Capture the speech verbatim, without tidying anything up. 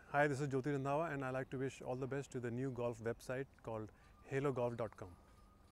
Hi, this is Jyoti Randhawa and I like to wish all the best to the new golf website called halogolf dot com.